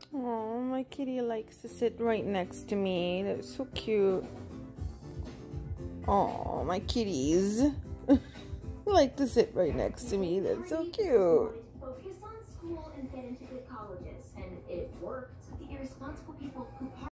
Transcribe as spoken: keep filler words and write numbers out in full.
Oh, my kitty likes to sit right next to me. That's so cute. Oh, my kitties like to sit right next to me. That's so cute. Focus on school and get into good colleges, and it worked. The irresponsible people who